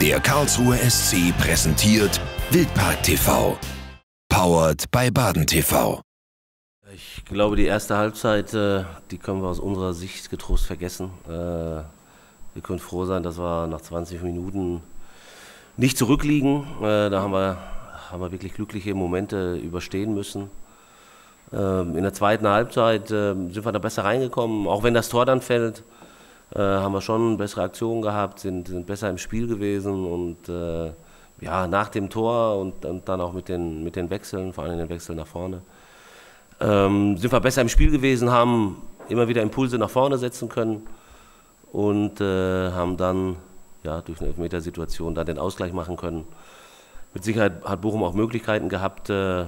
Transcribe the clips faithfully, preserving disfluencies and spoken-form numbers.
Der Karlsruher S C präsentiert Wildpark T V. Powered by Baden T V. Ich glaube, die erste Halbzeit, äh, die können wir aus unserer Sicht getrost vergessen. Äh, wir können froh sein, dass wir nach zwanzig Minuten nicht zurückliegen. Äh, da haben wir, haben wir wirklich glückliche Momente überstehen müssen. Äh, in der zweiten Halbzeit äh, sind wir da besser reingekommen. Auch wenn das Tor dann fällt, äh, haben wir schon bessere Aktionen gehabt, sind, sind besser im Spiel gewesen. Und äh, ja, nach dem Tor und, und dann auch mit den, mit den Wechseln, vor allem den Wechseln nach vorne, Ähm, sind wir besser im Spiel gewesen, haben immer wieder Impulse nach vorne setzen können und äh, haben dann ja, durch eine Elfmetersituation da den Ausgleich machen können. Mit Sicherheit hat Bochum auch Möglichkeiten gehabt, äh,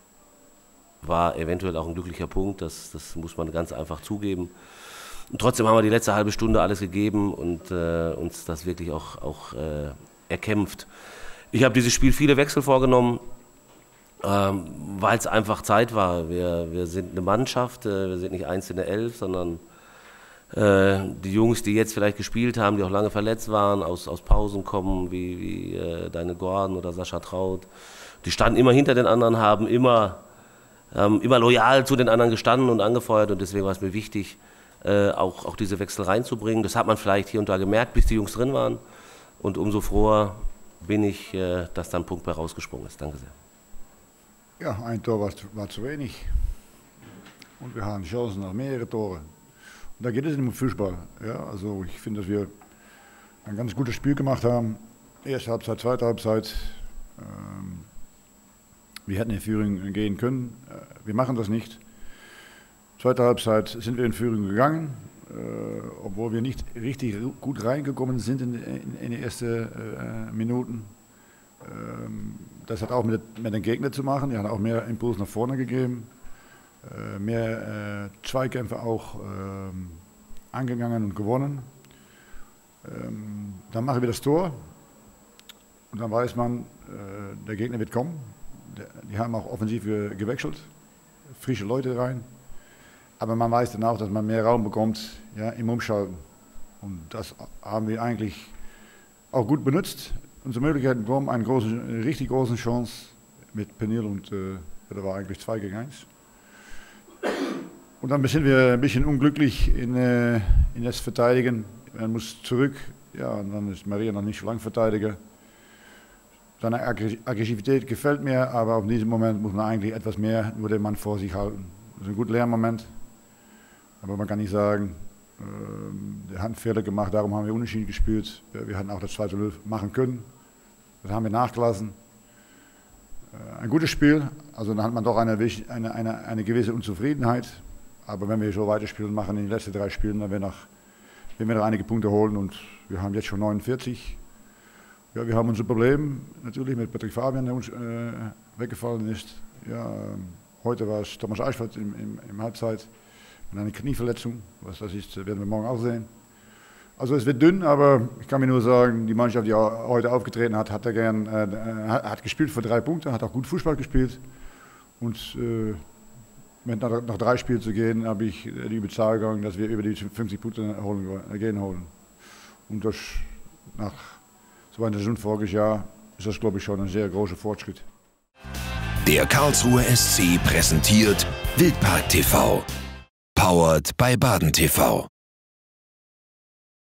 war eventuell auch ein glücklicher Punkt, das, das muss man ganz einfach zugeben. Und trotzdem haben wir die letzte halbe Stunde alles gegeben und äh, uns das wirklich auch, auch äh, erkämpft. Ich habe dieses Spiel viele Wechsel vorgenommen, Ähm, weil es einfach Zeit war. Wir, wir sind eine Mannschaft, äh, wir sind nicht einzelne Elf, sondern äh, die Jungs, die jetzt vielleicht gespielt haben, die auch lange verletzt waren, aus, aus Pausen kommen, wie, wie äh, Deine Gordon oder Sascha Traut, die standen immer hinter den anderen, haben immer, ähm, immer loyal zu den anderen gestanden und angefeuert, und deswegen war es mir wichtig, äh, auch, auch diese Wechsel reinzubringen. Das hat man vielleicht hier und da gemerkt, bis die Jungs drin waren, und umso froher bin ich, äh, dass da ein Punkt bei rausgesprungen ist. Danke sehr. Ja, ein Tor war, war zu wenig. Und wir haben Chancen auf mehrere Tore. Und da geht es um Fußball. Ja, also ich finde, dass wir ein ganz gutes Spiel gemacht haben. Erste Halbzeit, zweite Halbzeit. Ähm, wir hätten in Führung gehen können. Äh, wir machen das nicht. Zweite Halbzeit sind wir in Führung gegangen, äh, obwohl wir nicht richtig gut reingekommen sind in, in, in die ersten äh, Minuten. Das hat auch mit, mit den Gegnern zu machen. Die haben auch mehr Impuls nach vorne gegeben, äh, mehr äh, Zweikämpfe auch äh, angegangen und gewonnen. Ähm, dann machen wir das Tor und dann weiß man, äh, der Gegner wird kommen. Der, die haben auch offensiv gewechselt, frische Leute rein. Aber man weiß dann auch, dass man mehr Raum bekommt, ja, im Umschalten. Und das haben wir eigentlich auch gut benutzt. Unsere Möglichkeiten kommen, eine große, eine richtig große Chance mit Penil, und äh, da war eigentlich zwei gegen eins. Und dann sind wir ein bisschen unglücklich in, äh, in das Verteidigen. Man muss zurück, ja, und dann ist Maria noch nicht so lange Verteidiger. Seine Aggressivität gefällt mir, aber auf diesem Moment muss man eigentlich etwas mehr nur den Mann vor sich halten. Das ist ein guter Lernmoment, aber man kann nicht sagen, äh, der hat einen Fehler gemacht, darum haben wir unentschieden gespielt. Wir hätten auch das zweite null machen können. Das haben wir nachgelassen. Äh, ein gutes Spiel, also dann hat man doch eine, eine, eine, eine gewisse Unzufriedenheit. Aber wenn wir so weiterspielen, machen in den letzten drei Spielen, dann werden wir, noch, werden wir noch einige Punkte holen, und wir haben jetzt schon neunundvierzig. Ja, wir haben unser Problem natürlich mit Patrick Fabian, der uns äh, weggefallen ist. Ja, äh, heute war es Thomas Eichwald im, im, im Halbzeit mit einer Knieverletzung. Was das ist, werden wir morgen auch sehen. Also es wird dünn, aber ich kann mir nur sagen, die Mannschaft, die heute aufgetreten hat, hat, er gern, äh, hat gespielt für drei Punkte, hat auch gut Fußball gespielt. Und äh, mit nach, nach drei Spielen zu gehen, habe ich die Überzeugung, dass wir über die fünfzig Punkte holen, gehen holen. Und das, nach so einer Saison voriges Jahr ist das, glaube ich, schon ein sehr großer Fortschritt. Der Karlsruher S C präsentiert Wildpark T V. Powered by Baden T V.